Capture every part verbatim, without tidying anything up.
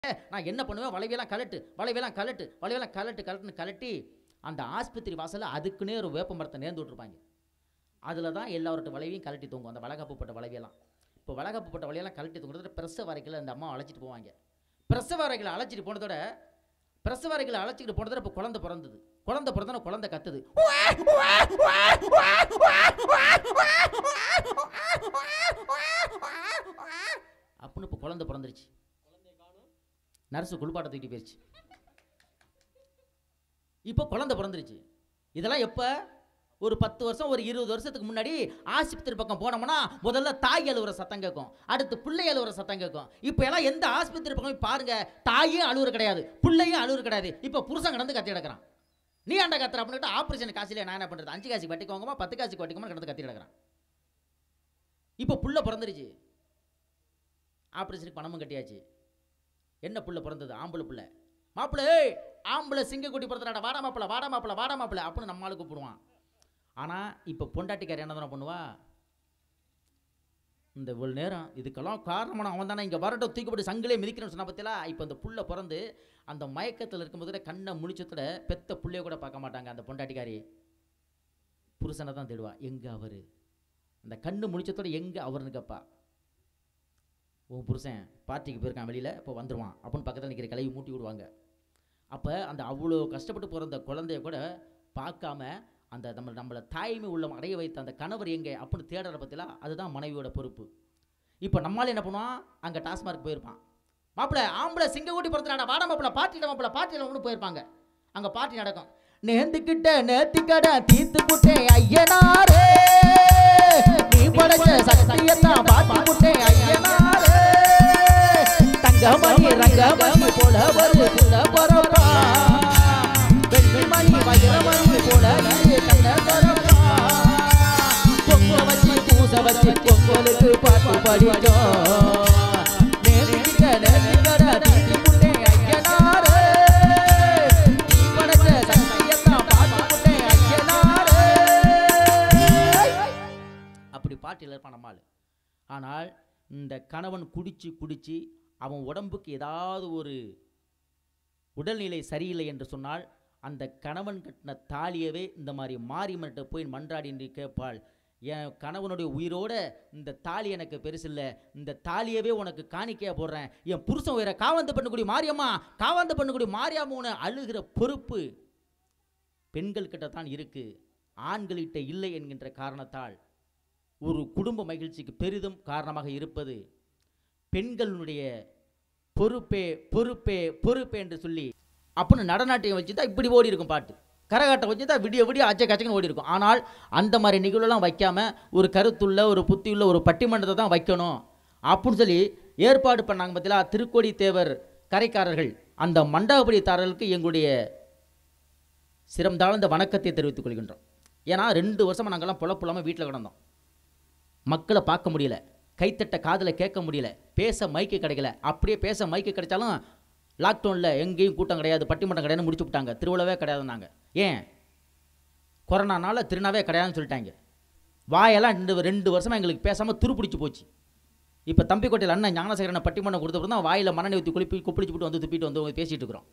நான் என்ன பண்ணுவேன், வளைவையெல்லாம் கலட்டு வளைவையெல்லாம் கலட்டு வளைவையெல்லாம் கலட்டு கலட்டுன்னு கலட்டி அந்த ஆஸ்பத்திரி வாசலில் அதுக்குன்னே ஒரு வேப்ப மரத்தை நேர்ந்து விட்டுருப்பாங்க. அதில் தான் எல்லாரோட வளைவையும் கலட்டி தூங்கும், அந்த வளகாப்புப்பட்ட வளைவையெல்லாம். இப்போ வளகாப்புப்பட்ட வளையெல்லாம் கலட்டி தூங்குறத பிரசவ அறைகளை அந்த அம்மா அழைச்சிட்டு போவாங்க. பிரசவ அறைகளை அழைச்சிட்டு போனதோட பிரசவ அறைகளை அழைச்சிட்டு போனதோட இப்போ குழந்தை பிறந்தது. குழந்தை பிறந்தோன்னா குழந்தை கத்துது. அப்படின்னு இப்போ குழந்தை பிறந்துருச்சு. நர்ஸு குளிப்பாட்ட தூக்கிட்டு போயிடுச்சு. இப்போ குழந்தை பிறந்துருச்சு. இதெல்லாம் எப்போ? ஒரு பத்து வருஷம் ஒரு இருபது வருஷத்துக்கு முன்னாடி ஆஸ்பத்திரி பக்கம் போனோம்னா முதல்ல தாய் அழுவுற சத்தம் கேட்கும், அடுத்து பிள்ளை அழுவுற சத்தம் கேட்கும். இப்போ எல்லாம் எந்த ஆஸ்பத்திரி பக்கம் பாருங்க, தாயே அழுவுற கிடையாது, பிள்ளையும் அழுவுற கிடையாது. இப்போ புருஷன் கடந்து கத்தி கிடக்கிறான். நீ ஆண்ட கத்துற அப்படின்ட்டு ஆப்ரேஷன் காசிலே நான் என்ன பண்ணுறது, அஞ்சு காசுக்கு வட்டிக்கோங்கம்மா பத்து காசுக்கு வட்டிக்கோமா கடந்து கத்தி கிடக்கிறான். இப்போ புள்ள பிறந்துருச்சு, ஆப்ரேஷனுக்கு பணமும் கட்டியாச்சு. என்ன புள்ள பிறந்தது? ஆம்பளை புள்ள. மாப்பிள்ளை ஆம்பளை சிங்கக்குட்டி பிறந்தடாடா, வாடா மாப்பிள்ள வாடா மாப்பிள்ள வாடா மாப்பிள்ள அப்படின்னு நம்மளால கூப்பிடுவான். ஆனால் இப்போ பொண்டாட்டிக்கார என்ன தானே பண்ணுவா, இந்த இவ்வளோ நேரம் இதுக்கெல்லாம் காரணமான அவன் தானே, இங்கே வரட்டும் தூக்கிப்பட்டு சங்கிலே மிதிக்கணும்னு சொன்ன பற்றியா. இப்போ அந்த புள்ள பிறந்து அந்த மயக்கத்தில் இருக்கும்போது கண்ணை முழிச்சத்தோட பெத்த புள்ளைய கூட பார்க்க மாட்டாங்க அந்த பொண்டாட்டிக்காரி. புருஷனை தான் தேடுவா, எங்கே அவர், அந்த கண்ணு முழிச்சத்தோட எங்கே அவருன்னு கேப்பா. உன் புருஷன் பார்ட்டிக்கு போயிருக்கான் வெளியில், இப்போ வந்துடுவான் அப்படின்னு பக்கத்தில் நிற்கிற கிளவி மூட்டி விடுவாங்க. அப்போ அந்த அவ்வளோ கஷ்டப்பட்டு போகிற அந்த குழந்தைய கூட பார்க்காம அந்த நம்ம நம்மளை தாய்மை உள்ள அடைய வைத்த அந்த கணவர் எங்கே அப்படின்னு தேடுற பற்றிலாம், அதுதான் மனைவியோட பொறுப்பு. இப்போ நம்மளால என்ன பண்ணுவான், அங்கே டாஸ்மார்க் போயிருப்பான். மாப்பிள்ளை ஆம்பளை சிங்கக்குட்டி பிறந்தாடா, வாட மாப்பிள்ள பாட்டியில் மாப்பிள்ள பாட்டியில் ஒன்று போயிருப்பாங்க. அங்கே பார்ட்டி நடக்கும். நேர்ந்துக்கிட்ட நேர்த்திக்கட தீர்த்து புட்டேன் ஐயனாரே, நீ படைச்ச சத்தியத்தான் பாட்டி புட்டேன் ஐயனாரே, தங்கமணி ரங்கமணி போல வருதுல பரவா, வெள்ளிமணி வயமணி போல கண்ண பரவா, பொங்க வச்சு பூச வச்சு பொங்கலுக்கு பாட்டு படிச்சோம். நேர்த்திக்கிட்ட நேர்த்திக்கட தீர்த்து புட்டேன் ஐயனாரே, நீ படைச்ச சத்தியத்தான் பாட்டி புட்டேன் ஐயனாரே. அப்படி பாட்டில் இருப்பான் நம்மால். ஆனால் இந்த கணவன் குடிச்சு குடிச்சு அவன் உடம்புக்கு ஏதாவது ஒரு உடல்நிலை சரியில்லை என்று சொன்னால் அந்த கணவன் கட்டின தாலியவே இந்த மாதிரி மாரியம்மன்கிட்ட போய் மன்றாடி என்று கேட்பாள். என் கணவனுடைய உயிரோட இந்த தாலி எனக்கு பெருசில்லை, இந்த தாலியவே உனக்கு காணிக்கையாக போடுறேன், என் புருஷன் உயிரை காவந்து பண்ணக்கூடிய மாரியம்மா காவந்து பண்ணக்கூடிய மாரியம்மான்னு அழுகிற பொறுப்பு பெண்கள் கிட்ட தான் இருக்கு, ஆண்களிட்ட இல்லை என்கின்ற காரணத்தால் ஒரு குடும்ப மகிழ்ச்சிக்கு பெரிதும் காரணமாக இருப்பது பெண்களுடைய பொறுப்பே பொறுப்பே பொறுப்பே என்று சொல்லி அப்படின்னு நடனாட்டியம் வச்சு தான் இப்படி ஓடி இருக்கும் பாட்டு. கரகாட்டம் வச்சு தான் விடிய விடிய அச்சை கச்சைன்னு ஓடி இருக்கும். ஆனால் அந்த மாதிரி நிகழ்வுலாம் வைக்காம ஒரு கருத்துள்ள ஒரு புத்தியுள்ள ஒரு பட்டிமன்றத்தை தான் வைக்கணும் அப்படின்னு சொல்லி ஏற்பாடு பண்ணாங்க. பார்த்தீங்களா, திருக்கோடி தேவர் கரைக்காரர்கள் அந்த மண்டபப்படித்தாரர்களுக்கு எங்களுடைய சிரம் தாழ்ந்த வணக்கத்தை தெரிவித்துக் கொள்கின்றோம். ஏன்னா ரெண்டு வருஷமாக நாங்கள்லாம் புலப்புலாமல் வீட்டில் கிடந்தோம், மக்களை பார்க்க முடியல, கைத்தட்ட காதில் கேட்க முடியல, பேச மைக்கு கிடைக்கல. அப்படியே பேச மைக்கு கிடைச்சாலும் லாக்டவுனில் எங்கேயும் கூட்டம் கிடையாது, பட்டிமன்றம் கிடையாது முடிச்சு விட்டாங்க, திருவிழாவே கிடையாதுன்னாங்க. ஏன்? கொரோனானால திருநாவே கிடையாதுன்னு சொல்லிட்டாங்க. வாயெல்லாம் ரெண்டு ரெண்டு வருஷமாக எங்களுக்கு பேசாமல் துருப்பிடிச்சு போச்சு. இப்போ தம்பிக்கோட்டையில் அண்ணன் ஞானசேகரனை பட்டிமன்றம் கொடுத்தப்பறம் தான் வாயில் மண்ணெண்ணெய் ஊற்றி குளிப்பி குப்பிடிச்சு போட்டு வந்து துப்பிட்டு வந்து பேசிகிட்டு இருக்கிறோம்.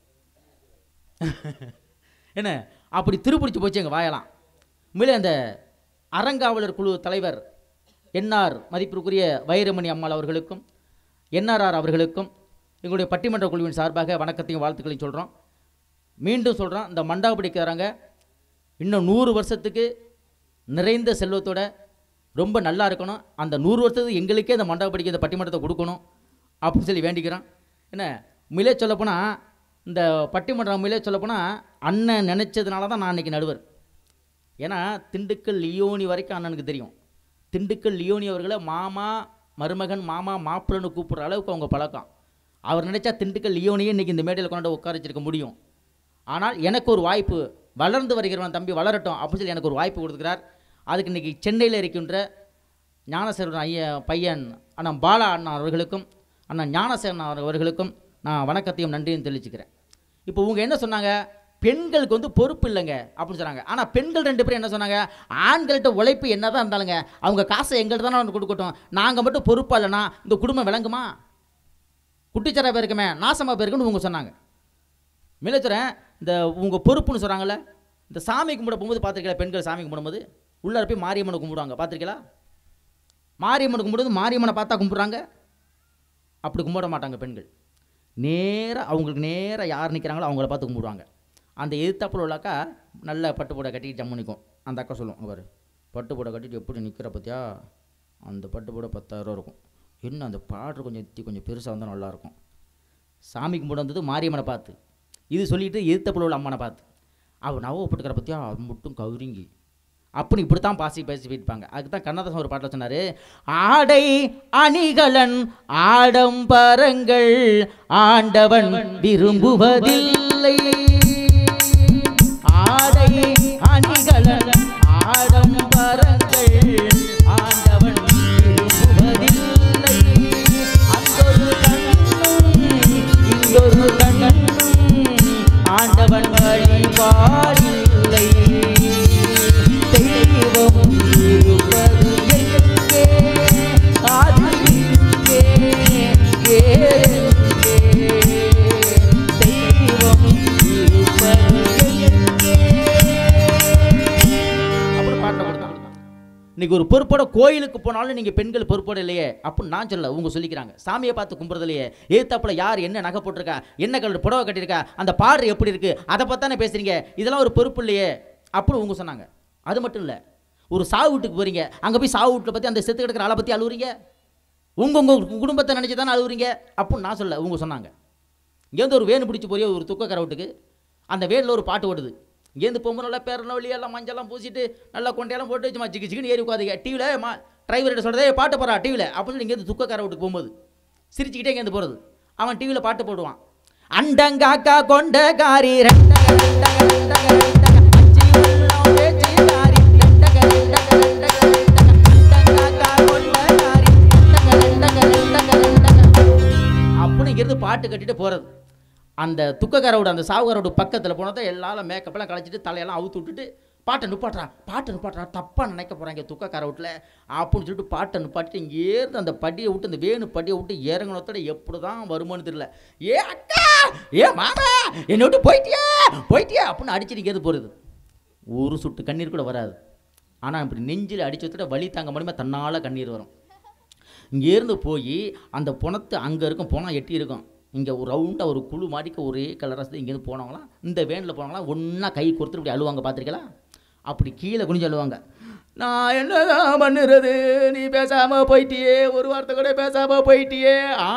என்ன அப்படி திருப்பிடிச்சு போச்சு எங்கள் வாயெல்லாம். உண்மையிலே அந்த அறங்காவலர் குழு தலைவர் என்ஆர் மதிப்பிற்குரிய வைரமணி அம்மாள் அவர்களுக்கும் என்ஆர்ஆர் அவர்களுக்கும் எங்களுடைய பட்டிமன்ற குழுவின் சார்பாக வணக்கத்தையும் வாழ்த்துக்களையும் சொல்கிறோம். மீண்டும் சொல்கிறோம், இந்த மண்டபப்படிக்காரங்க இன்னும் நூறு வருஷத்துக்கு நிறைந்த செல்வத்தோட ரொம்ப நல்லா இருக்கணும். அந்த நூறு வருஷத்துக்கு எங்களுக்கே இந்த மண்டபப்படிக்க இந்த பட்டிமன்றத்தை கொடுக்கணும் அப்படின்னு சொல்லி வேண்டிக்கிறோம். என்ன உண்மையிலே சொல்லப்போனால் இந்த பட்டிமன்றம் உண்மையிலே சொல்லப்போனால் அண்ணன் நினச்சதுனால தான் நான் அன்றைக்கி நடுவர். ஏன்னா திண்டுக்கல் லியோனி வரைக்கும் அண்ணனுக்கு தெரியும். திண்டுக்கல் லியோனி அவர்களை மாமா மருமகன் மாமா மாப்பிள்ளன்னு கூப்பிட்ற அளவுக்கு அவங்க பழக்கம். அவர் நினைச்சா திண்டுக்கல் லியோனியே இன்றைக்கி இந்த மேடையில் கொண்டு உட்கார வச்சிருக்க முடியும். ஆனால் எனக்கு ஒரு வாய்ப்பு, வளர்ந்து வருகிறவன் தம்பி வளரட்டும் அப்படின்னு சொல்லி எனக்கு ஒரு வாய்ப்பு கொடுத்துக்கிறார். அதுக்கு இன்றைக்கி சென்னையில் இருக்கின்ற ஞானசேகரன் ஐயா பையன் அண்ணன் பாலா அண்ணா அவர்களுக்கும் அண்ணன் ஞானசேகரன் அவர்களுக்கும் நான் வணக்கத்தையும் நன்றியும் தெரிவிச்சுக்கிறேன். இப்போ உங்க என்ன சொன்னாங்க, பெண்களுக்கு வந்து பொறுப்பு இல்லைங்க அப்படின்னு சொன்னாங்க. ஆனால் பெண்கள் ரெண்டு பேரும் என்ன சொன்னாங்க, ஆண்கள்கிட்ட உழைப்பு என்ன தான் இருந்தாலுங்க அவங்க காசை எங்கள்கிட்ட தானே கொடுக்கட்டும், நாங்கள் மட்டும் பொறுப்பாக இல்லைன்னா இந்த குடும்பம் விளங்குமா? குட்டிச்சரா போயிருக்குமே நாசமாக போயிருக்குன்னு இவங்க சொன்னாங்க. மிளச்சுறேன் இந்த உங்கள் பொறுப்புன்னு சொல்கிறாங்கல்ல, இந்த சாமி கும்பிட போகும்போது பார்த்துருக்கீங்களா? பெண்கள் சாமி கும்பிடும்போது உள்ளார போய் மாரியம்மனை கும்பிடுவாங்க, பார்த்துருக்கீங்களா? மாரியம்மனை கும்பிடுவது மாரியம்மனை பார்த்தா கும்பிட்றாங்க, அப்படி கும்பிட மாட்டாங்க பெண்கள். நேராக அவங்களுக்கு நேராக யார் நிற்கிறாங்களோ அவங்கள பார்த்து கும்பிடுவாங்க. அந்த எதிர்த்தாப்பில் உள்ளாக்கா நல்ல பட்டு போட கட்டிட்டு ஜம்மு நிற்கும். அந்த அக்கா சொல்லுவோம், அவர் பட்டு போட கட்டிட்டு எப்படி நிற்கிற பார்த்தியா, அந்த பட்டு போட பத்தாயிரம் இருக்கும். என்ன அந்த பாட்டு கொஞ்சம் எத்தி கொஞ்சம் பெருசாக வந்தால் நல்லாயிருக்கும். சாமி கும்பிட வந்தது மாரியம்மனை பார்த்து, இது சொல்லிவிட்டு எதிர்த்தாப்பில் உள்ள அம்மனை பார்த்து, அவள் நவப்பட்டுக்கிற பார்த்தியா அது மட்டும் கவுரிங்கி அப்படின்னு இப்படி தான் பாசி பேசி போயிருப்பாங்க. அதுக்கு தான் கண்ணதாசன் ஒரு பாட்டில் சொன்னார், ஆடை அணிகலன் ஆடம்பரங்கள் ஆண்டவன் விரும்புவதில்லை, ஆடை அணிகலன் ஆடம்பரங்கள் ஆண்டவன் விரும்புவதில்லை, அங்கொரு கண்ணும் இங்கொரு கண்ணும் ஆண்டவன் வழிபாடில்லை, தெய்வம் இருப்பது எங்கே அது இங்கே எங்கே, தெய்வம் இருப்பது எங்கே அப்படின்னு பாட்டை கொடுத்தாங்க. இன்னைக்கு ஒரு பொறுப்போட கோயிலுக்கு போனாலும் நீங்கள் பெண்கள் பொறுப்போட இல்லையே அப்படின்னு நான் சொல்ல, உங்க சொல்லிக்கிறாங்க. சாமியை பார்த்து கும்பிட்றது இல்லையே, ஏத்தாப்புல யார் என்ன நகை போட்டிருக்கா, என்ன கலர் புடவை கட்டியிருக்கா, அந்த பாடு எப்படி இருக்கு, அதை பார்த்தானே பேசுறீங்க, இதெல்லாம் ஒரு பொறுப்பு இல்லையே அப்படின்னு உங்க சொன்னாங்க. அது மட்டும் இல்லை, ஒரு சாவு வீட்டுக்கு போகிறீங்க, அங்கே போய் சாவு வீட்டில் பற்றி அந்த செத்து கிடக்கிற ஆளை பற்றி அழுவுறீங்க, உங்கள் உங்கள் குடும்பத்தை நினச்சி தானே அழுவுறீங்க அப்படின்னு நான் சொல்ல, உங்க சொன்னாங்க. இங்கேருந்து ஒரு வேணு பிடிச்சி போறிய ஒரு துக்கக்கரை வீட்டுக்கு, அந்த வேனில் ஒரு பாட்டு ஓடுது, இங்கேருந்து போகும்போது நல்லா பேரன வழியெல்லாம் மஞ்சள்லாம் பூசிட்டு நல்லா கொண்டையெல்லாம் போட்டு வச்சு சிக்கு சிக்குன்னு ஏறி உட்காந்துங்க டிவியில் மா டிரைவர்கிட்ட சொல்கிறதே பாட்டு போகிறா டிவியில் அப்படின்னு சொல்லி இங்கேருந்து துக்கக்கார வீட்டுக்கு போகும்போது சிரிச்சுக்கிட்டே இங்கேருந்து போகிறது. அவன் டிவியில் பாட்டு போடுவான், அண்டங்காக்கா கொண்டகாரி அப்படின்னு இங்கிருந்து பாட்டு கட்டிட்டு போகிறது. அந்த துக்கக்காரோட அந்த சாவுகாரோட பக்கத்தில் போனதை எல்லாரும் மேக்கப்பெல்லாம் கழிச்சிட்டு தலையெல்லாம் அவுத்து விட்டுட்டு பாட்டை நிப்பாட்டுறா பாட்டை நிப்பாட்டுறா தப்பாக நினைக்க போகிறாங்க துக்கக்கார வீட்டில் அப்படின்னு சொல்லிட்டு பாட்டை நிப்பாட்டிட்டு இங்கேருந்து அந்த படியை விட்டு அந்த வேணு படியை விட்டு இறங்கினத்தோட எப்படி தான் வருமானு தெரியல, ஏ அக்கா ஏ மாமா என்னை விட்டு போயிட்டியா போயிட்டியா அப்படின்னு அடிச்சுட்டு இங்கேருந்து போகிறது. ஒரு சுட்டு கண்ணீர் கூட வராது, ஆனால் இப்படி நெஞ்சில் அடிச்சதோட வலி தாங்க முடியுமா தன்னால் கண்ணீர் வரும். இங்கேருந்து போய் அந்த புணத்து அங்கே இருக்கும், புணம் எட்டி இருக்கும், இங்கே ஒரு ரவுண்டாக ஒரு குழு மாடிக்க ஒரே கலராக இங்கேருந்து போனவங்களாம் இந்த வேனில் போனவங்களாம் ஒன்றா கை கொடுத்துட்டு இப்படி அழுவாங்க, பார்த்துருக்கலாம். அப்படி கீழே குனிஞ்சு அழுவாங்க, நான் என்னதான் பண்ணுறது, நீ பேசாமல் போயிட்டியே, ஒரு வார்த்தை கூட பேசாமல் போயிட்டியே. ஆ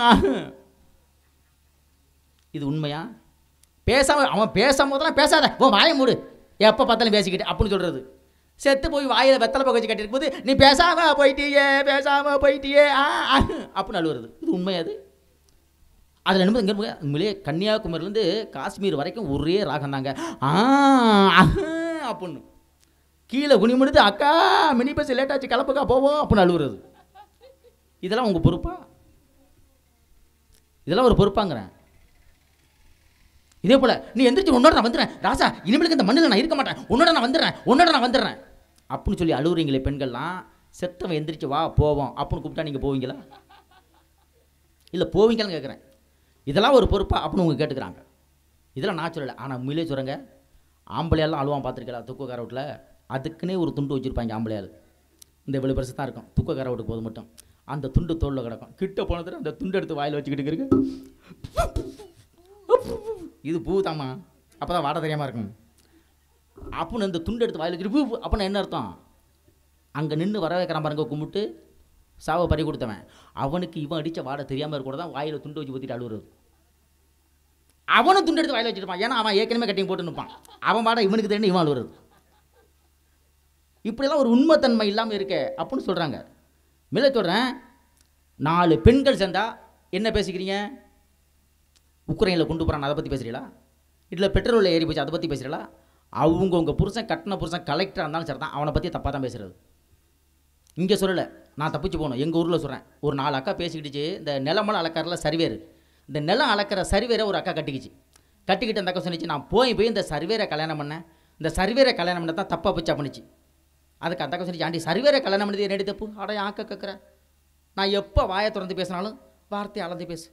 இது உண்மையா? பேசாமல் அவன் பேசாம போதெல்லாம் பேசாத, ஓ வாயை மூடு, எப்போ பார்த்தாலும் பேசிக்கிட்டு அப்படின்னு சொல்கிறது. செத்து போய் வாயில் வெத்தலை பக்கம் வச்சு கட்டிருக்கும் போது நீ பேசாமல் போயிட்டியே பேசாமல் போயிட்டியே ஆ அப்படின்னு அழுவுறது. இது உண்மையாது? அதில் என்ன இங்கே உண்மையிலே கன்னியாகுமரிலேருந்து காஷ்மீர் வரைக்கும் ஒரே ராகம் தாங்க, ஆ அப்படின்னு கீழே குனிமுடிது, அக்கா மினி பஸ் லேட்டாச்சு கிளப்புக்கா போவோம் அப்படின்னு அழுவுறது. இதெல்லாம் உங்கள் பொறுப்பா? இதெல்லாம் ஒரு பொறுப்பாங்கிறேன். இதே போல் நீ எந்திரிச்சு உன்னோட நான் வந்துடுறேன் ராசா, இனிமேலுக்கு இந்த மண்ணில் நான் இருக்க மாட்டேன், உன்னோட நான் வந்துடுறேன் உன்னோட நான் வந்துடுறேன் அப்படின்னு சொல்லி அழுவுறீங்களே பெண்கள்லாம். செத்தவன் எந்திரிச்சு வா போவோம் அப்படின்னு கூப்பிட்டா நீங்கள் போவீங்களா? இல்லை போவீங்களான்னு கேட்குறேன். இதெல்லாம் ஒரு பொறுப்பா அப்படின்னு உங்க கேட்டுக்கிறாங்க. இதெல்லாம் நான் சொல்லலை, ஆனால் உண்மையிலே சொல்கிறேங்க, ஆம்பளையெல்லாம் அழுவான் பார்த்துருக்கலாம் துக்கக்கார வீட்டில், அதுக்குன்னே ஒரு துண்டு வச்சுருப்பாங்க ஆம்பளையால், இந்த இவ்வளோ பெருசு தான் இருக்கும் துக்கக்கார வீட்டுக்கு போது மட்டும், அந்த துண்டு தோளில் கிடக்கும். கிட்ட போனதுல அந்த துண்டு எடுத்து வாயில் வச்சுக்கிட்டு இருக்கு, இது பூ தாம்மா அப்போ தான் வாட தெரியாமல் இருக்கும் அப்படின்னு அந்த துண்டு எடுத்து வாயில் வச்சுட்டு பூ அப்படின்னு என்ன அர்த்தம்? அங்கே நின்று வர வைக்கிறான் பாருங்க கும்பிட்டு சாவை பறி கொடுத்தவன், அவனுக்கு இவன் அடித்த வாடை தெரியாமல் இருக்க கூட தான் வாயில் துண்டு வச்சு ஊற்றிட்டு அழுவுறது. அவனும் துண்டு எடுத்து வாயில் வச்சுருப்பான், ஏன்னா அவன் ஏற்கனவே கட்டிங் போட்டு நிற்பான், அவன் வாடை இவனுக்கு தெரியும் இவன் அழுவுறது. இப்படிலாம் ஒரு உண்மைத்தன்மை இல்லாமல் இருக்க அப்படின்னு சொல்கிறாங்க. மேலே சொல்கிறேன், நாலு பெண்கள் சேர்ந்தா என்ன பேசிக்கிறீங்க? உக்ரைனில் கொண்டு போகிறான் அதை பற்றி பேசுகிறீங்களா? இல்லை பெட்ரோலில் ஏறி போச்சு அதை பற்றி பேசுகிறீங்களா? அவங்க உங்கள் புருஷன் கட்டின புருஷன் கலெக்டராக இருந்தாலும் சரி தான் அவனை பற்றி தப்பாக தான் பேசுகிறது. இங்கே சொல்லலை, நான் தப்பிச்சு போகணும், எங்கள் ஊரில் சொல்கிறேன். ஒரு நாலு அக்கா பேசிக்கிட்டுச்சு, இந்த நிலமெல்லாம் அளக்கறல சர்வேர், இந்த நிலம் அளக்கிற சர்வேரை ஒரு அக்கா கட்டிக்கிச்சு. கட்டிக்கிட்டு அந்த அக்கா சொன்னிச்சு, நான் போய் போய் இந்த சர்வேரை கல்யாணம் பண்ணேன், இந்த சர்வேரை கல்யாணம் பண்ண தான் தப்பாக போச்சா பண்ணிச்சு. அதுக்கு அந்த அக்கா சொன்னிச்சு, ஆண்டி சர்வேரை கல்யாணம் பண்ணது என்னடி தப்பு? அட ஆக்க கேட்குறேன், நான் எப்போ வாயை திறந்து பேசினாலும் வார்த்தையை அளந்து பேசு,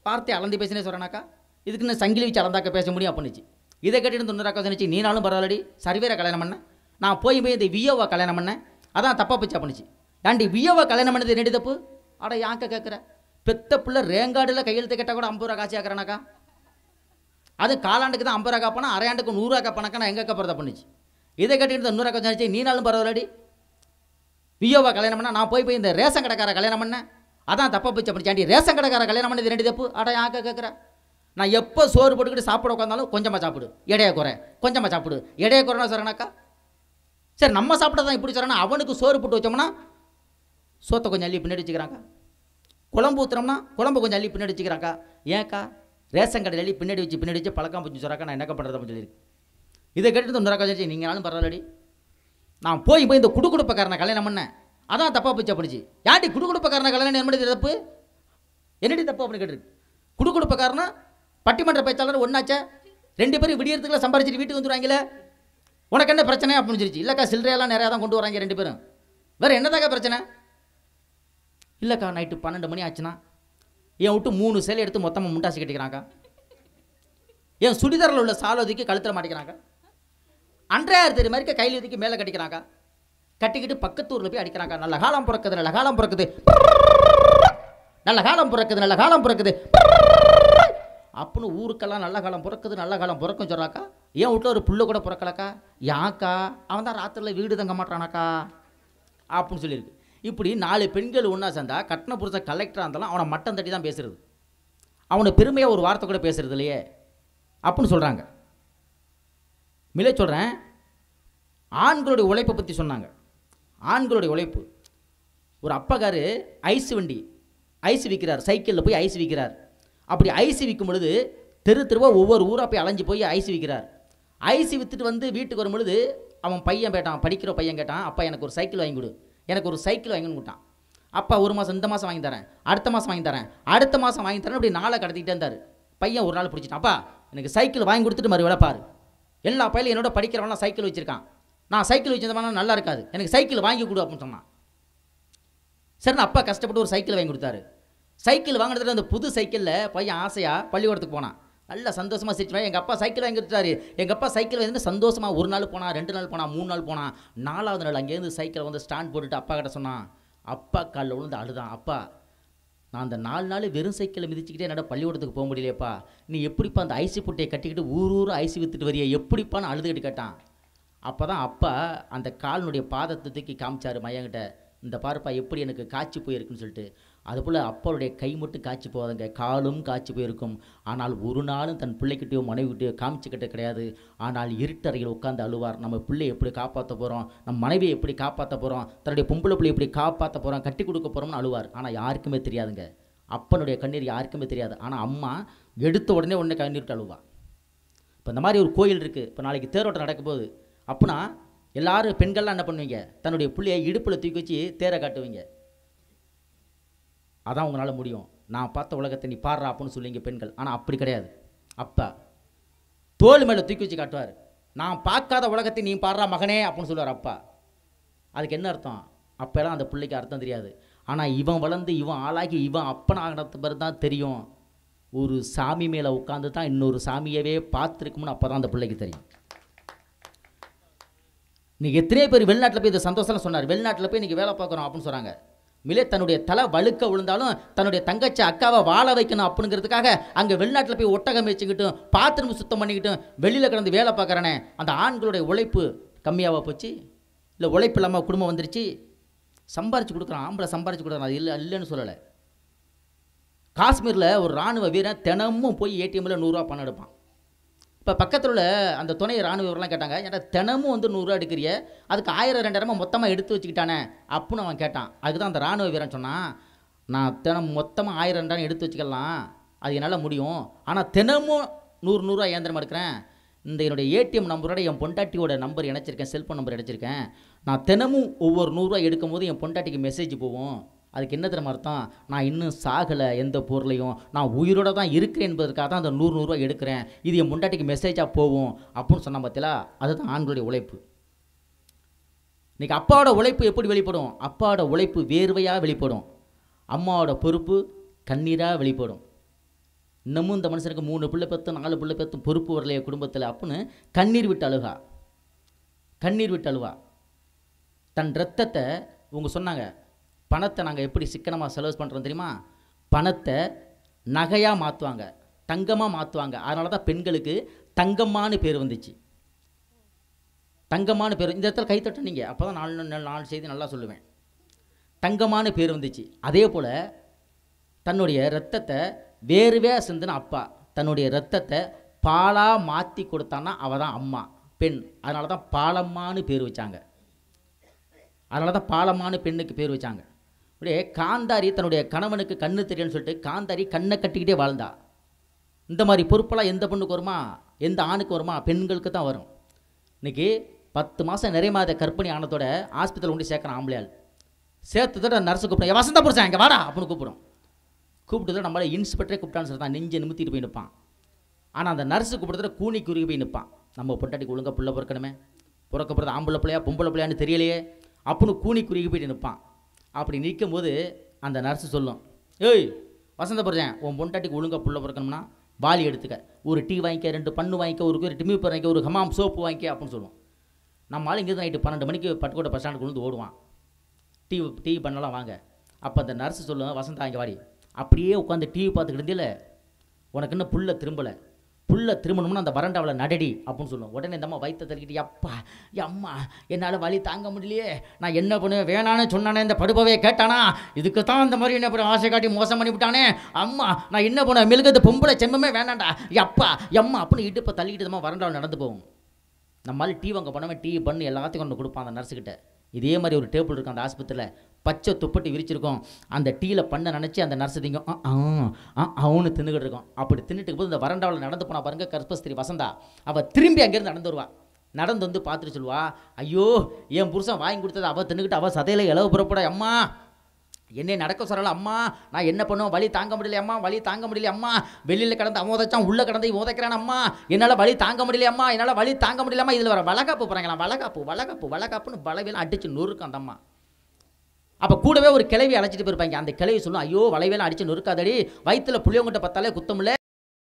வார்த்தை அளந்து பேசினே சொல்கிறேனாக்கா, இதுக்கு நான் சங்கிலி வச்சு அளந்தாக்க பேச முடியும் அப்படின்னுச்சு. இதை கேட்டுட்டு தொண்ணூறாக்கா சொன்னிச்சு, நீனாலும் பரவாயில்லடி, சர்வேரை கல்யாணம் பண்ணேன், நான் போய் போய் இந்த வியோவை கல்யாணம் பண்ணேன், அதான் தப்பா போச்சு அப்படின்னுச்சு. ஏன்டி வியோவை கல்யாணம் பண்ணது என்னடி தப்பு? அட யாக்க கேட்குற, பெத்த பிள்ளை ரேங்கார்டில் கையெழுத்து கேட்டால் கூட ஐம்பது ரூபா காசு ஆக்குறானாக்கா, அது காலாண்டுக்கு தான் ஐம்பது ரூபா காப்பானா, அரையாண்டுக்கு நூறுரூவா காப்பானாக்கா, நான் எங்கே போகிறதா பண்ணிச்சு. இதை கேட்டுட்டு தொண்ணூறாக்கா சொன்னிச்சு, நீனாலும் பரவாயில்லடி, வியோவை கல்யாணம் பண்ணால் நான் போய் போய் இந்த ரேஷன் கடைக்கார கல்யாணம் பண்ணேன், அதான் தப்பா போச்சு அப்படி. சாண்டி ரேஷன் கடைக்கார கல்யாணம் பண்ணது ரெண்டு தப்பு. அட யாக்க கேட்குற, நான் எப்போ சோறு போட்டுக்கிட்டு சாப்பிட உட்காந்தாலும் கொஞ்சமாக சாப்பிடு, எடைய குறை, கொஞ்சமாக சாப்பிடு, எடைய குறைனா சொல்கிறேனாக்கா. சரி நம்ம சாப்பிட தான் இப்படி சொல்கிறேன்னா, அவனுக்கு சோறு போட்டு வச்சோம்னா சோத்தை கொஞ்சம் அள்ளி பின்னாடி வச்சுக்கிறாங்க, குழம்பு ஊற்றுறோம்னா குழம்பு கொஞ்சம் அள்ளி பின்னாடி வச்சுக்கிறாக்கா. ஏன்க்கா ரேஷன் கடையில் அள்ளி பின்னாடி வச்சு பின்னாடி வச்சு பழக்கம் போச்சு சொல்கிறாக்கா, நான் என்ன பண்ணுறது அப்படின்னு சொல்லியிருக்கு. இதை கேட்டுட்டு இன்னொரு சொல்லிச்சு, நீங்கள் நானும் பரவாயில்லடி, நான் போய் போய் இந்த குடுக்குடுப்பக்காரனை கல்யாணம் பண்ணேன், அதான் தப்பா போச்சு அப்படிச்சு. யாண்டி குடுக்குடுப்பக்காரனை கல்யாணம் என்னடி தப்பு, என்னடி தப்பு அப்படின்னு கேட்டுருக்கு. குடுக்குடுப்பக்காரனா பட்டிமன்ற பேச்சாளர் ஒன்றாச்சே, ரெண்டு பேரும் விடியறதுக்குள்ள சம்பாரிச்சிட்டு வீட்டுக்கு வந்துடுவாங்களே, உனக்கு என்ன பிரச்சனை அப்படின்னு சொல்லிச்சு. இல்லைக்கா சில்லறையெல்லாம் நிறையா தான் கொண்டு வராங்க ரெண்டு பேரும், வேறு என்னதாக்கா பிரச்சனை? இல்லைக்கா நைட்டு பன்னெண்டு மணி ஆச்சுன்னா என் விட்டு மூணு சேலை எடுத்து மொத்தமாக முண்டாசி கட்டிக்கிறாங்க, என் சுடிதாரில் உள்ள சாலோதிக்கு கழுத்தில் மாட்டிக்கிறாங்க, அன்றையாயிரம் தெரிய மாதிரி கையில் ஒதுக்கி மேலே கட்டிக்கிறாங்க, கட்டிக்கிட்டு பக்கத்தூரில் போய் அடிக்கிறாங்க, நல்ல காலம் பிறக்குது நல்ல காலம் பிறக்குது நல்ல காலம் பிறக்குது நல்ல காலம் பிறக்குது அப்படின்னு ஊருக்கெல்லாம் நல்ல காலம் பிறக்குது நல்ல காலம் பிறக்கும் சொல்கிறாக்கா. ஏன் வீட்டில் ஒரு புள்ள கூட பிறக்கலக்கா, யாக்கா அவன் தான் ராத்திரியில் வீடு தங்க மாட்டானாக்கா அப்படின்னு சொல்லியிருக்கு. இப்படி நாலு பெண்கள் ஒன்றா சேர்ந்தா கட்டண புருஷன் கலெக்டராக இருந்தாலும் அவனை மட்டம் தட்டி தான் பேசுறது, அவனை பெருமையாக ஒரு வார்த்தை கூட பேசுறது இல்லையே அப்படின்னு சொல்கிறாங்க. மிலே சொல்கிறேன், ஆண்களுடைய உழைப்பை பற்றி சொன்னாங்க. ஆண்களுடைய உழைப்பு, ஒரு அப்பகாரு ஐஸ் வண்டி ஐஸ் விற்கிறார், சைக்கிளில் போய் ஐஸ் விற்கிறார். அப்படி ஐஸ் விற்கும் பொழுது தெரு தெருவாக ஒவ்வொரு ஊராக போய் அலைஞ்சு போய் ஐஸ் விற்கிறார். ஐஸ் விற்றுட்டு வந்து வீட்டுக்கு வரும் பொழுது அவன் பையன் கேட்டான், படிக்கிற பையன் கேட்டான், அப்பா எனக்கு ஒரு சைக்கிள் வாங்கி கொடு, எனக்கு ஒரு சைக்கிள் வாங்கின்னு விட்டான். அப்பா ஒரு மாதம் இந்த மாதம் வாங்கி தரேன், அடுத்த மாதம் வாங்கி தரேன், அடுத்த மாதம் வாங்கி தரேன், அப்படி நாளை கடத்திக்கிட்டே இருந்தார். பையன் ஒரு நாள் பிடிச்சிட்டான், அப்பா எனக்கு சைக்கிள் வாங்கி கொடுத்துட்டு மறு விளப்பாரு, எல்லா பையிலும் என்னோட படிக்கிறவனா சைக்கிள் வச்சுருக்கான், நான் சைக்கிள் வச்சிருந்தோம்னா நல்லா இருக்காது, எனக்கு சைக்கிள் வாங்கி கொடு அப்படின்னு சொன்னான். சரிண்ணா அப்பா கஷ்டப்பட்டு ஒரு சைக்கிள் வாங்கி கொடுத்தாரு. சைக்கிள் வாங்கினதுல அந்த புது சைக்கிளில் பையன் ஆசையாக பள்ளிக்கூடத்துக்கு போனான், நல்லா சந்தோஷமாக சிரிச்சுவேன், எங்கள் அப்பா சைக்கிள் வாங்கி கொடுத்தாரு, எங்கள் அப்பா சைக்கிள் வந்து சந்தோஷமாக ஒரு நாள் போனான், ரெண்டு நாள் போனான், மூணு நாள் போனான். நாலாவது நாள் அங்கேருந்து சைக்கிளை வந்து ஸ்டாண்ட் போட்டுட்டு அப்பா கிட்ட சொன்னான். அப்பா காலில் விழுந்து அழுதான், அப்பா நான் அந்த நாலு நாள் வெறும் சைக்கிளை மிதிச்சுக்கிட்டே என்னோட பள்ளிக்கூடத்துக்கு போக முடியலையப்பா, நீ எப்படிப்பா அந்த ஐசி புட்டையை கட்டிக்கிட்டு ஊர் ஊர் ஐசி விற்றுட்டு வரியா, எப்படிப்பான்னு அழுதுகிட்டு கேட்டான். அப்போ தான் அப்பா அந்த காலினுடைய பாதத்தை தூக்கி காமிச்சார் மையங்கிட்ட, இந்த பாருப்பா எப்படி எனக்கு காய்ச்சி போயிருக்குன்னு சொல்லிட்டு. அதுபோல் அப்பாவுடைய கை மட்டும் காய்ச்சி போகாதுங்க, காலும் காய்ச்சி போயிருக்கும். ஆனால் ஒரு நாளும் தன் பிள்ளைக்கிட்டையோ மனைவிக்கிட்டையோ காமிச்சிக்கிட்ட கிடையாது. ஆனால் இருட்டறையில் உட்காந்து அழுவார், நம்ம பிள்ளையை எப்படி காப்பாற்ற போகிறோம், நம்ம மனைவியை எப்படி காப்பாற்ற போகிறோம், தன்னுடைய பொம்பளை பிள்ளை எப்படி காப்பாற்ற போகிறோம், கட்டி கொடுக்க போகிறோம்னு அழுவார். ஆனால் யாருக்குமே தெரியாதுங்க, அப்பனுடைய கண்ணீர் யாருக்குமே தெரியாது. ஆனால் அம்மா எடுத்த உடனே உடனே கண்ணீர்ட்டு அழுவா. இப்போ இந்த மாதிரி ஒரு கோயில் இருக்குது, இப்போ நாளைக்கு தேரோட்டம் நடக்கும்போது அப்படின்னா எல்லாரும் பெண்கள்லாம் என்ன பண்ணுவீங்க, தன்னுடைய பிள்ளையை இடுப்பில் தூக்கி வச்சு தேரை காட்டுவீங்க. அதான் உங்களால் முடியும், நான் பார்த்த உலகத்தை நீ பாடுறா அப்படின்னு சொல்லுவீங்க பெண்கள். ஆனால் அப்படி கிடையாது, அப்பா தோல் மேலே தூக்கி வச்சு காட்டுவார், நான் பார்க்காத உலகத்தை நீ பாடுறா மகனே அப்படின்னு சொல்லுவார் அப்பா. அதுக்கு என்ன அர்த்தம், அப்போல்லாம் அந்த பிள்ளைக்கு அர்த்தம் தெரியாது. ஆனால் இவன் வளர்ந்து இவன் ஆளாகி இவன் அப்பன் ஆகினது பிறகு தான் தெரியும், ஒரு சாமி மேலே உட்காந்து தான் இன்னொரு சாமியவே பார்த்துருக்கும்னு அப்போ தான் அந்த பிள்ளைக்கு தெரியும். இன்றைக்கி எத்தனையோ பேர் வெளிநாட்டில் போய் இந்த சந்தோஷம் சொன்னார், வெளிநாட்டில் போய் இன்றைக்கி வேலை பார்க்குறோம் அப்படின்னு சொல்கிறாங்க. மிலே தன்னுடைய தலை வழுக்க விழுந்தாலும் தன்னுடைய தங்கச்சி அக்காவை வாழ வைக்கணும் அப்படிங்கிறதுக்காக அங்கே வெளிநாட்டில் போய் ஒட்டகம் வச்சுக்கிட்டும் பாத்ரூம் சுத்தம் பண்ணிக்கிட்டும் வெளியில் கிடந்து வேலை பார்க்குறானே, அந்த ஆண்களுடைய உழைப்பு கம்மியாக போச்சு, இல்லை உழைப்பு இல்லாமல் குடும்பம் வந்துருச்சு. சம்பாரிச்சு கொடுக்குறான், ஆம்பளை சம்பாரிச்சு கொடுக்குறான், அது இல்லை இல்லைன்னு சொல்லலை. காஷ்மீரில் ஒரு இராணுவ வீரன் தினமும் போய் ஏடிஎம்மில் நூறுரூவா பணம் எடுப்பான். இப்போ பக்கத்தில் உள்ள அந்த துணை இராணுவ வீரர்லாம் கேட்டாங்க, ஏன்னா தினமும் வந்து நூறுரூவா எடுக்கிறிய, அதுக்கு ஆயிரம் ரெண்டாயிரமா மொத்தமாக எடுத்து வச்சுக்கிட்டானே அப்படின்னு அவன் கேட்டான். அதுக்கு தான் அந்த இராணுவ வீரன் சொன்னான், நான் தினம் மொத்தமாக ஆயிரம் ரெண்டாயிரம் எடுத்து வச்சுக்கலாம், அது என்னால் முடியும், ஆனால் தினமும் நூறு நூறுரூவா இயந்திரம் எடுக்கிறேன், இந்த என்னுடைய ஏடிஎம் நம்பரோட என் பொண்டாட்டியோட நம்பர் இணைச்சிருக்கேன், செல்ஃபோன் நம்பர் இணைச்சிருக்கேன், நான் தினமும் ஒவ்வொரு நூறுரூவா எடுக்கும் போது என் பொண்டாட்டிக்கு மெசேஜ் போகும், அதுக்கு என்ன தெரியுமா அர்த்தம், நான் இன்னும் சாகலை எந்த பொருளையும், நான் உயிரோட தான் இருக்கிறேன் என்பதற்காக தான் அந்த நூறு நூறுரூவா எடுக்கிறேன், இது என் முண்டாட்டிக்கு மெசேஜாக போகும் அப்படின்னு சொன்னால் பார்த்தீங்களா. அதுதான் ஆண்களுடைய உழைப்பு. இன்றைக்கி அப்பாவோட உழைப்பு எப்படி வெளிப்படும், அப்பாவோட உழைப்பு வேர்வையாக வெளிப்படும், அம்மாவோட பொறுப்பு கண்ணீராக வெளிப்படும். இன்னமும் இந்த மனுஷனுக்கு மூணு பிள்ளை பெற்றும் நாலு பிள்ளை பெற்றும் பொறுப்பு வரலையே குடும்பத்தில் அப்படின்னு கண்ணீர் விட்டு அழுகா, கண்ணீர் விட்டு அழுவா. தன் ரத்தத்தை இவங்க சொன்னாங்க, பணத்தை நாங்கள் எப்படி சிக்கனமாக செலவு பண்ணுறோம் தெரியுமா? பணத்தை நகையாக மாற்றுவாங்க, தங்கமாக மாற்றுவாங்க. அதனால தான் பெண்களுக்கு தங்கம்மானு பேர் வந்துச்சு. தங்கம்மானு பேர் இந்த இடத்துல கைத்தட்ட நீங்கள், அப்போ தான் நாலு நாலு நாலு செய்தி நல்லா சொல்லுவேன். தங்கம்மானு பேர் வந்துச்சு. அதே போல் தன்னுடைய ரத்தத்தை வேறுவே சிந்தின அப்பா தன்னுடைய ரத்தத்தை பாலாக மாற்றி கொடுத்தான்னா அவள் தான் அம்மா, பெண். அதனால தான் பாலம்மானு பேர் வச்சாங்க. அதனால தான் பாலம்மானு பெண்ணுக்கு பேர் வச்சாங்க. அப்படியே காந்தாரி தன்னுடைய கணவனுக்கு கண்ணு தெரியும்னு சொல்லிட்டு காந்தாரி கண்ணை கட்டிக்கிட்டே வாழ்ந்தா. இந்த மாதிரி பொறுப்பெல்லாம் எந்த பெண்ணுக்கு வருமா? எந்த ஆணுக்கு வருமா? பெண்களுக்கு தான் வரும். இன்றைக்கி பத்து மாதம் நிறைய மாத கர்ப்பிணி ஆனதோட ஆஸ்பத்திரியில் கொண்டு சேர்க்குறான் ஆம்பளையால். சேர்த்ததோட நர்ஸு கூப்பிடும், வசந்தா புருஷன் இங்கே வாடா அப்படின்னு கூப்பிடும். கூப்பிட்டதோட நம்மளே இன்ஸ்பெக்டரே கூப்பிட்டான்னு சொல்லி தான் நெஞ்சை நிமித்திட்டு போய் நிற்பான். ஆனால் அந்த நர்ஸு கூப்பிட்டதோட கூனி குறுகி போய் நிற்பான். நம்ம பொண்டாட்டிக்கு ஒழுங்காக புள்ள பிறக்கணுமே, பிறக்க போகிறது ஆம்பளை பிள்ளையா பொம்பளை பிள்ளையான்னு தெரியலையே அப்படின்னு கூனி குறுகி போயிட்டு நிற்பான். அப்படி நிற்கும் போது அந்த நர்ஸு சொல்லும், ஏய் வசந்த புருஷன், உன் பொண்டாட்டிக்கு ஒழுங்காக புள்ள பிறக்கணும்னா வாலி எடுத்துக்க, ஒரு டீ வாங்கிக்க, ரெண்டு பண்ணு வாங்கிக்க, ஒரு ஒரு டிமி வாங்கிக்க, ஒரு ஹமாம் சோப்பு வாங்கிக்க அப்படின்னு சொல்லுவோம். நம்ம ஆள் இங்கே நைட்டு பன்னெண்டு மணிக்கு பட்டுக்கோட்டை பஸ் ஸ்டாண்டுக்கு வந்து ஓடுவான், டீ டீ பண்ணலாம் வாங்க. அப்போ அந்த நர்ஸு சொல்லுவாங்க, வசந்தா இங்கே வாடி, அப்படியே உட்காந்து டிவி பார்த்துக்கிட்டு இருந்தில்ல, உனக்கு இன்னும் புல்லை திரும்பலை, புல்லை திரும்பணும்னா அந்த வறண்டாவில் நடடி அப்படின்னு சொல்லுவோம். உடனே இந்த அம்மா வயிற்ற தள்ளிக்கிட்டு, அப்பா அம்மா என்னால் வலி தாங்க முடியலையே, நான் என்ன பண்ணுவேன், வேணான்னு சொன்னானே இந்த படுப்பவே கேட்டானா, இதுக்கு தான் இந்த மாதிரி என்ன பண்ண ஆசை காட்டி மோசம் பண்ணி விட்டானே, அம்மா நான் என்ன பண்ணுவேன், மெழுகது பொம்பளை செம்மமே வேணாண்டா அப்பா அம்மா அப்படின்னு இடுப்பை தள்ளிக்கிட்டு தான் வறண்டாவில் நடந்து போவோம். நம்மளால் டீ வாங்க போனவன் டீ பண்ணு எல்லாத்தையும் கொண்டு கொடுப்பான் அந்த நர்ஸுக்கிட்ட. இதே மாதிரி ஒரு டேபிள் இருக்கும் அந்த ஆஸ்பத்திரியில், பச்சை துப்பட்டி விரிச்சிருக்கும். அந்த டீயில் பண்ண நினச்சி அந்த நர்ஸு திங்கும், ஆ ஆ அவனு தின்னுக்கிட்டு இருக்கோம். அப்படி தின்னுட்டு போது இந்த வறண்டாவில் நடந்து போனால் பாருங்கள் கர்ப்பஸ்திரி வசந்தா, அவள் திரும்பி அங்கேருந்து நடந்து வருவா. நடந்து வந்து பார்த்துட்டு சொல்லுவா, ஐயோ என் புருஷன் வாங்கி கொடுத்தது அவள் தின்னுக்கிட்டு அவள் சதையில் இளவு புறப்பட, அம்மா என்னை நடக்க சொல்லலை அம்மா, நான் என்ன பண்ணுவேன், வலி தாங்க முடியல அம்மா, வலி தாங்க முடியல அம்மா, வெளியில் கிடந்து அவன் உதைச்சான் உள்ளே கிடந்து உதைக்கிறான் அம்மா, என்னால் வலி தாங்க முடியல அம்மா, என்னால் வலி தாங்க முடியலம்மா. இதில் வர வளகாப்பு போகிறாங்களா, வளகாப்பு வளகாப்பு வளகாப்புன்னு வளவையில் அடித்து நொறுக்கும் அந்த அம்மா. அப்போ கூடவே ஒரு கிளவி அழைச்சிட்டு போயிருப்பாங்க. அந்த கிளவி சொல்லும், ஐயோ வளைவேலாம் அடித்து நொறுக்காதடி, வயிற்றுல புளியவங்கிட்ட பார்த்தாலே குத்தமில்ல,